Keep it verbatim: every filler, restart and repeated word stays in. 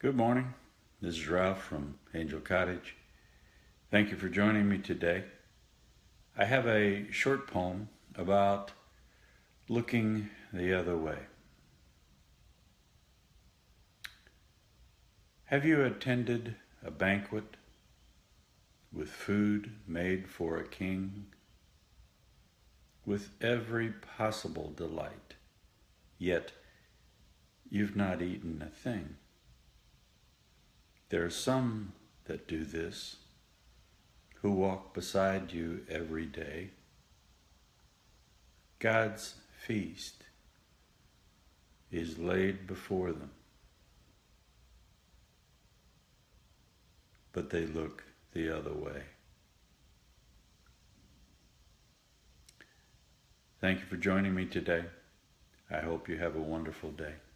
Good morning. This is Ralph from Angel Cottage. Thank you for joining me today. I have a short poem about looking the other way. Have you attended a banquet with food made for a king, with every possible delight, yet you've not eaten a thing? There are some that do this, who walk beside you every day. God's feast is laid before them, but they look the other way. Thank you for joining me today. I hope you have a wonderful day.